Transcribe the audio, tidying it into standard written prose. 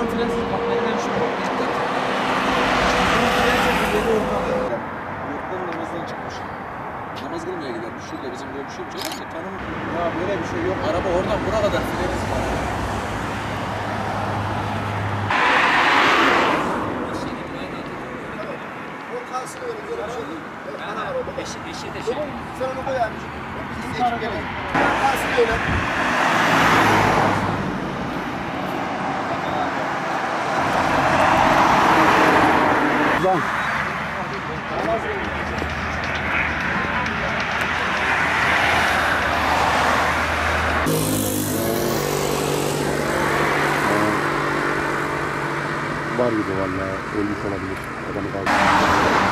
bunun frensiz bak benim hem şu dikkat. Bunun frensiz yeri ortada. Yurttan namazdan çıkmış. Namaz kılmaya gidermiş. Şurada bizim komşuymuş ama da tanımıyor. Ya böyle bir şey yok. Araba oradan buraya kadar freniz var. O kalsın öyle böyle bir şey değil. Ana var orada. Eşi de şey. Sen onu koy abi. Biz de ekip gelelim. Kalsın öyle. Lan. Var gibi vallahi ölmüş olabilir. Adamı kaldı.